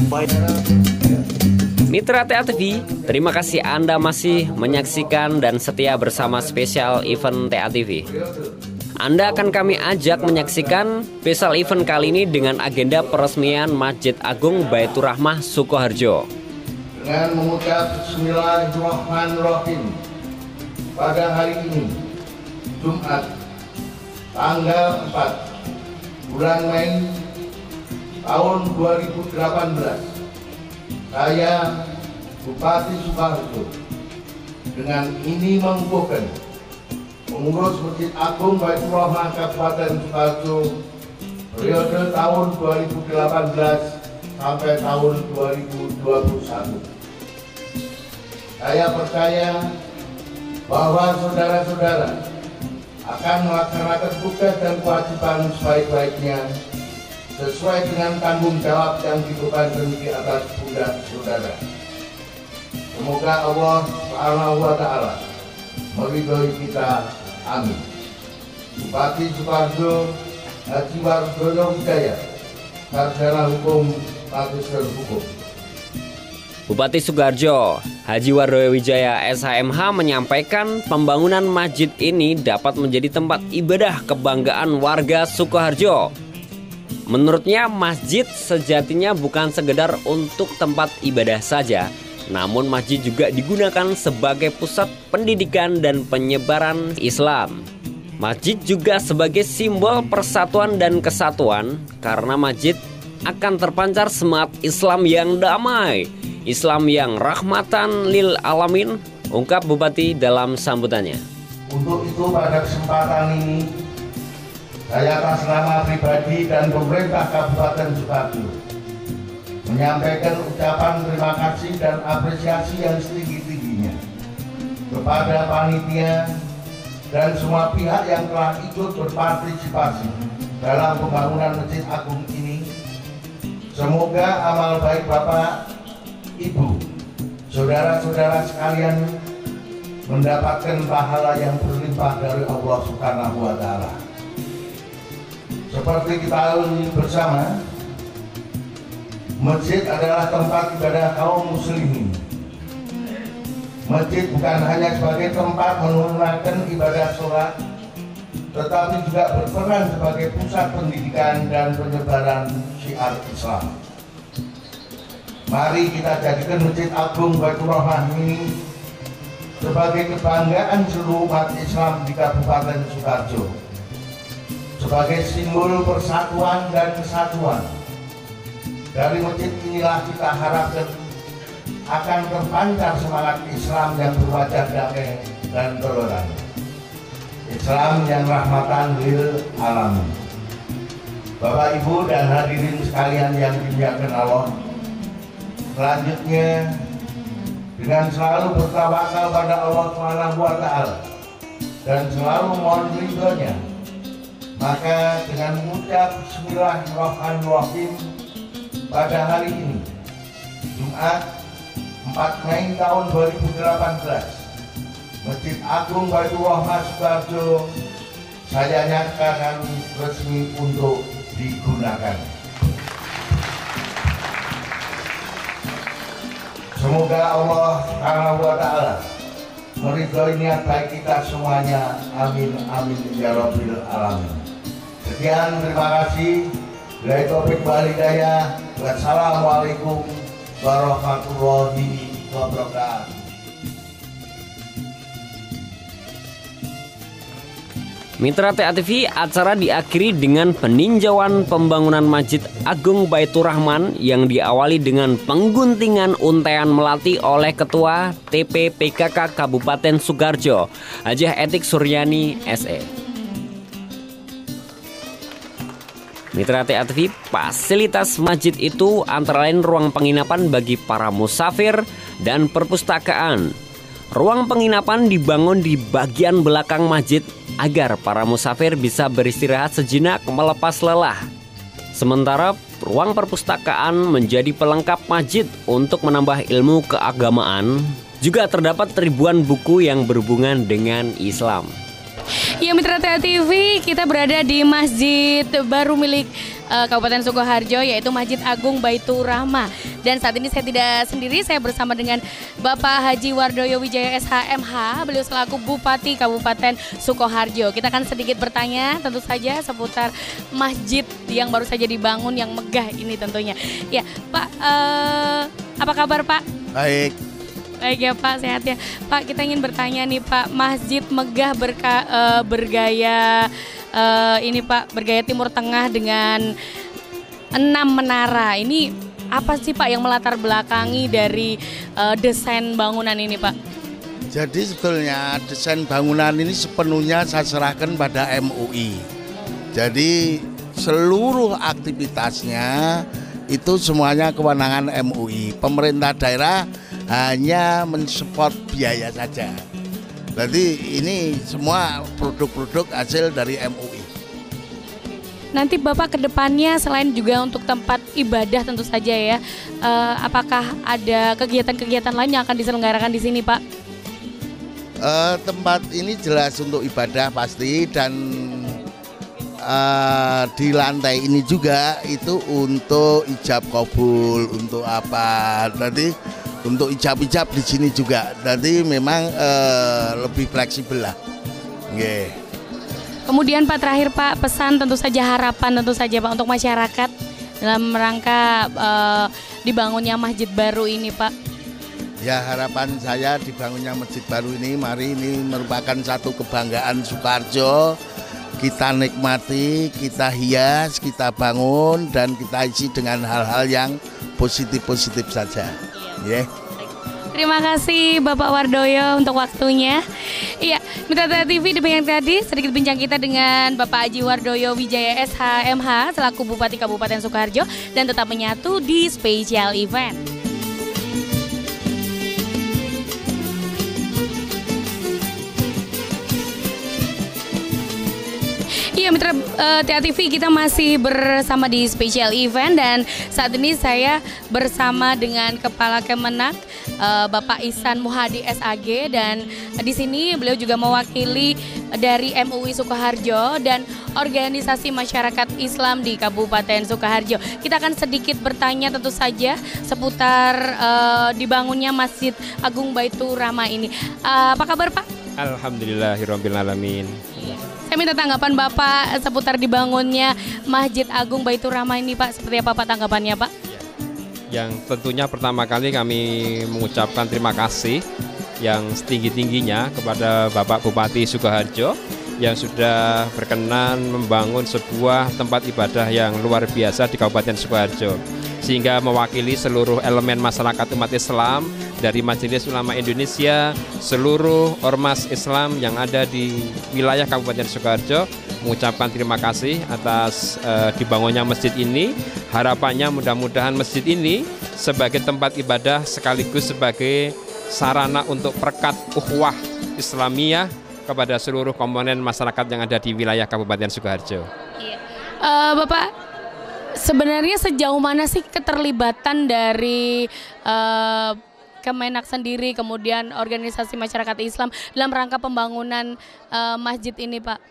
Mitra TA TV, terima kasih Anda masih menyaksikan dan setia bersama spesial event TA TV. Anda akan kami ajak menyaksikan spesial event kali ini dengan agenda peresmian Masjid Agung Baitur Rahmah Sukoharjo. Dengan mengucap Bismillahirrahmanirrahim, pada hari ini, Jumat, tanggal 4 bulan Mei tahun 2018, saya Bupati Sukoharjo dengan ini mengukuhkan pengurus Masjid Agung Baitur Rahmah Kabupaten Sukoharjo periode tahun 2018 sampai tahun 2021. Saya percaya bahwa saudara-saudara akan melaksanakan tugas dan kewajiban sebaik-baiknya sesuai dengan tanggung jawab yang dibebankan di atas pundak saudara. Semoga Allah Subhanahu wa Ta'ala meridhoi kita. Amin. Bupati Sukoharjo Haji Wardoyo Wijaya, Sarjana Hukum, Magister Hukum. Bupati Sukoharjo Haji Wardoyo Wijaya SHMH menyampaikan pembangunan masjid ini dapat menjadi tempat ibadah kebanggaan warga Sukoharjo. Menurutnya masjid sejatinya bukan sekedar untuk tempat ibadah saja, namun masjid juga digunakan sebagai pusat pendidikan dan penyebaran Islam. Masjid juga sebagai simbol persatuan dan kesatuan karena masjid akan terpancar semangat Islam yang damai, Islam yang rahmatan lil alamin, ungkap Bupati dalam sambutannya. Untuk itu pada kesempatan ini, saya atas nama pribadi dan pemerintah Kabupaten Sukoharjo menyampaikan ucapan terima kasih dan apresiasi yang setinggi-tingginya kepada panitia dan semua pihak yang telah ikut berpartisipasi dalam pembangunan Masjid Agung ini. Semoga amal baik Bapak, Ibu, saudara-saudara sekalian mendapatkan pahala yang berlimpah dari Allah Subhanahu wa Ta'ala. Seperti kita ketahui bersama, masjid adalah tempat ibadah kaum muslimin. Masjid bukan hanya sebagai tempat menunaikan ibadah sholat, tetapi juga berperan sebagai pusat pendidikan dan penyebaran syiar Islam. Mari kita jadikan Masjid Agung Baitur Rahmah ini sebagai kebanggaan seluruh umat Islam di Kabupaten Sukoharjo, sebagai simbol persatuan dan kesatuan. Dari masjid inilah kita harapkan akan terpancar semangat Islam yang berwajah damai dan toleran, Islam yang rahmatan lil alamin. Bapak, Ibu, dan hadirin sekalian yang dimuliakan Allah, selanjutnya dengan selalu bertawakal pada Allah Subhanahu wa Ta'ala dan selalu mohon ridhonya, maka dengan mengucap Bismillahirrahmanirrahim, pada hari ini Jumat 4 Mei tahun 2018, Masjid Agung Baitur Rahmah Sukoharjo saya nyatakan resmi untuk digunakan. Semoga Allah Subhanahu wa Ta'ala meridhoi niat baik kita semuanya. Amin amin ya rabbil alamin. Sekian, terima kasih. Bila taufik wal hidayah. Wassalamualaikum warahmatullahi wabarakatuh. Mitra TA TV, acara diakhiri dengan peninjauan pembangunan Masjid Agung Baitur Rahman yang diawali dengan pengguntingan untaian melati oleh Ketua TPPKK Kabupaten Sukoharjo, Hajah Etik Suryani SE. Mitra TA TV, fasilitas masjid itu antara lain ruang penginapan bagi para musafir dan perpustakaan. Ruang penginapan dibangun di bagian belakang masjid agar para musafir bisa beristirahat sejenak melepas lelah. Sementara ruang perpustakaan menjadi pelengkap masjid untuk menambah ilmu keagamaan. Juga terdapat ribuan buku yang berhubungan dengan Islam. Ya Mitra Tia TV, kita berada di masjid baru milik Kabupaten Sukoharjo, yaitu Masjid Agung Baitur Rahmah. Dan saat ini saya tidak sendiri, saya bersama dengan Bapak Haji Wardoyo Wijaya SHMH, beliau selaku Bupati Kabupaten Sukoharjo. Kita akan sedikit bertanya tentu saja seputar masjid yang baru saja dibangun, yang megah ini tentunya. Ya Pak, apa kabar Pak? Baik. Baik ya Pak, sehat ya. Pak, kita ingin bertanya nih Pak, masjid megah bergaya ini Pak, bergaya Timur Tengah dengan 6 menara. Ini apa sih Pak yang melatar belakangi dari desain bangunan ini Pak? Jadi sebetulnya desain bangunan ini sepenuhnya saya serahkan pada MUI. Jadi seluruh aktivitasnya itu semuanya kewenangan MUI. Pemerintah daerah hanya mensupport biaya saja. Berarti ini semua produk-produk hasil dari MUI. Nanti Bapak kedepannya selain juga untuk tempat ibadah tentu saja ya, apakah ada kegiatan-kegiatan lain yang akan diselenggarakan di sini Pak? Tempat ini jelas untuk ibadah pasti, dan di lantai ini juga itu untuk ijab kabul, untuk apa nanti untuk ijab-ijab di sini juga. Nanti memang lebih fleksibel lah. Yeah. Kemudian Pak, terakhir Pak, pesan tentu saja, harapan tentu saja Pak untuk masyarakat dalam rangka dibangunnya masjid baru ini Pak. Ya, harapan saya dibangunnya masjid baru ini, mari ini merupakan satu kebanggaan Sukoharjo. Kita nikmati, kita hias, kita bangun, dan kita isi dengan hal-hal yang positif-positif saja. Yeah. Terima kasih Bapak Wardoyo untuk waktunya. Iya, Mitra Tia TV, demikian tadi sedikit bincang kita dengan Bapak Haji Wardoyo Wijaya SHMH selaku Bupati Kabupaten Sukoharjo, dan tetap menyatu di Special Event. Iya Mitra Tia TV, kita masih bersama di Special Event, dan saat ini saya bersama dengan Kepala Kemenak Bapak Ihsan Muhadi SAG, dan di sini beliau juga mewakili dari MUI Sukoharjo dan organisasi masyarakat Islam di Kabupaten Sukoharjo. Kita akan sedikit bertanya tentu saja seputar dibangunnya Masjid Agung Baitur Rahmah ini. Apa kabar Pak? Alhamdulillahirabbil alamin. Saya minta tanggapan Bapak seputar dibangunnya Masjid Agung Baitur Rahmah ini Pak. Seperti apa Pak tanggapannya Pak? Yang tentunya pertama kali kami mengucapkan terima kasih yang setinggi-tingginya kepada Bapak Bupati Sukoharjo yang sudah berkenan membangun sebuah tempat ibadah yang luar biasa di Kabupaten Sukoharjo, sehingga mewakili seluruh elemen masyarakat umat Islam dari Majelis Ulama Indonesia, seluruh ormas Islam yang ada di wilayah Kabupaten Sukoharjo mengucapkan terima kasih atas dibangunnya masjid ini. Harapannya mudah-mudahan masjid ini sebagai tempat ibadah sekaligus sebagai sarana untuk perekat ukhuwah Islamiyah kepada seluruh komponen masyarakat yang ada di wilayah Kabupaten Sukoharjo. Iya. Bapak, sebenarnya sejauh mana sih keterlibatan dari Kemenak sendiri, kemudian organisasi masyarakat Islam dalam rangka pembangunan masjid ini Pak?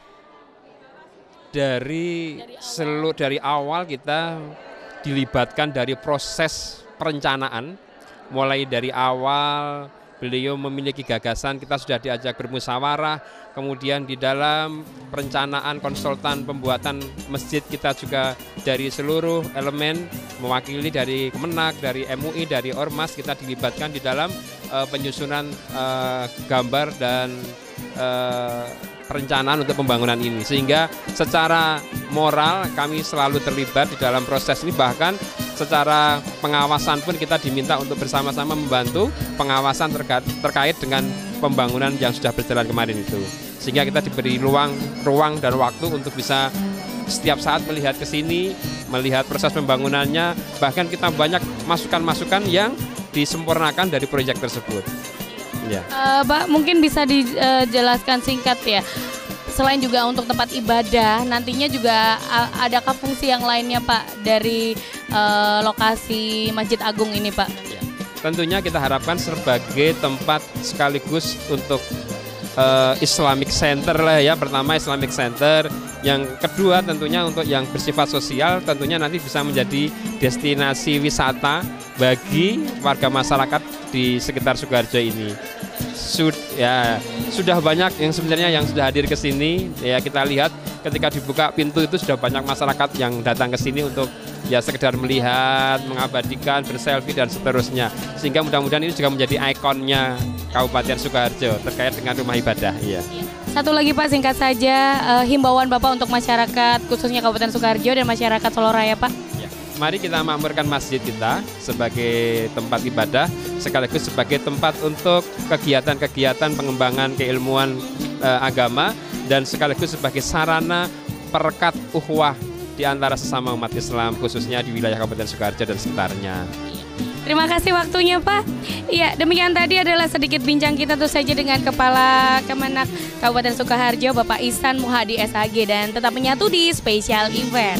Dari awal kita dilibatkan dari proses perencanaan, mulai dari awal beliau memiliki gagasan, kita sudah diajak bermusyawarah, kemudian di dalam perencanaan konsultan pembuatan masjid kita juga dari seluruh elemen mewakili dari Kemenak, dari MUI, dari Ormas, kita dilibatkan di dalam penyusunan gambar dan perencanaan untuk pembangunan ini, sehingga secara moral kami selalu terlibat di dalam proses ini. Bahkan secara pengawasan pun kita diminta untuk bersama-sama membantu pengawasan terkait dengan pembangunan yang sudah berjalan kemarin itu, sehingga kita diberi ruang dan waktu untuk bisa setiap saat melihat ke sini, melihat proses pembangunannya. Bahkan kita banyak masukan-masukan yang disempurnakan dari proyek tersebut. Ya. Pak, mungkin bisa dijelaskan singkat ya. Selain juga untuk tempat ibadah, nantinya juga adakah fungsi yang lainnya Pak dari lokasi Masjid Agung ini Pak? Ya. Tentunya kita harapkan sebagai tempat sekaligus untuk Islamic Center lah ya. Pertama Islamic Center, yang kedua tentunya untuk yang bersifat sosial, tentunya nanti bisa menjadi destinasi wisata bagi warga masyarakat di sekitar Sukoharjo ini. Sudah banyak yang sebenarnya yang sudah hadir ke sini. Ya, kita lihat ketika dibuka pintu itu sudah banyak masyarakat yang datang ke sini untuk ya sekedar melihat, mengabadikan, berselfie dan seterusnya. Sehingga mudah-mudahan ini juga menjadi ikonnya Kabupaten Sukoharjo terkait dengan rumah ibadah. Iya. Satu lagi Pak, singkat saja himbauan Bapak untuk masyarakat khususnya Kabupaten Sukoharjo dan masyarakat Solo Raya Pak. Ya. Mari kita makmurkan masjid kita sebagai tempat ibadah sekaligus sebagai tempat untuk kegiatan-kegiatan pengembangan keilmuan agama dan sekaligus sebagai sarana perekat ukhuwah di antara sesama umat Islam khususnya di wilayah Kabupaten Sukoharjo dan sekitarnya. Terima kasih waktunya Pak. Iya, demikian tadi adalah sedikit bincang kita tuh saja dengan Kepala Kemenak Kabupaten Sukoharjo Bapak Ihsan Muhadi SAG, dan tetap menyatu di Special Event.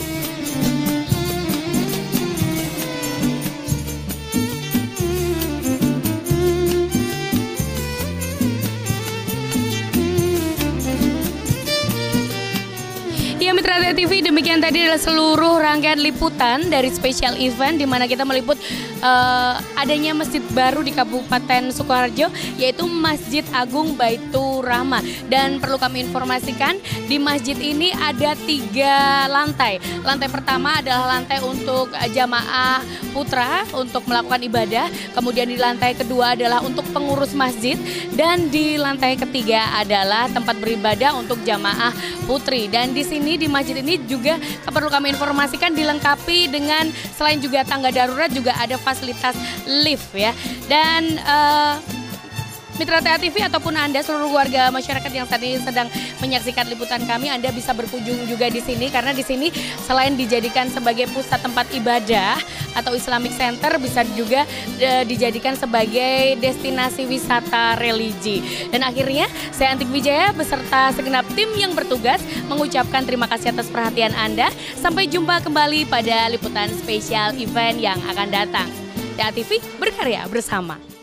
Ya Mitra TV, demikian tadi adalah seluruh rangkaian liputan dari Special Event di mana kita meliput adanya masjid baru di Kabupaten Sukoharjo, yaitu Masjid Agung Baitur Rahmah. Dan perlu kami informasikan, di masjid ini ada 3 lantai. Lantai pertama adalah lantai untuk jamaah putra untuk melakukan ibadah, kemudian di lantai kedua adalah untuk pengurus masjid, dan di lantai ketiga adalah tempat beribadah untuk jamaah putri. Dan di sini di masjid ini juga perlu kami informasikan dilengkapi dengan selain juga tangga darurat juga ada fasilitas lift ya. Dan Mitra TV ataupun Anda seluruh warga masyarakat yang saat ini sedang menyaksikan liputan kami, Anda bisa berkunjung juga di sini karena di sini selain dijadikan sebagai pusat tempat ibadah atau Islamic Center, bisa juga dijadikan sebagai destinasi wisata religi. Dan akhirnya saya Antik Wijaya beserta segenap tim yang bertugas mengucapkan terima kasih atas perhatian Anda. Sampai jumpa kembali pada liputan Special Event yang akan datang. TV berkarya bersama.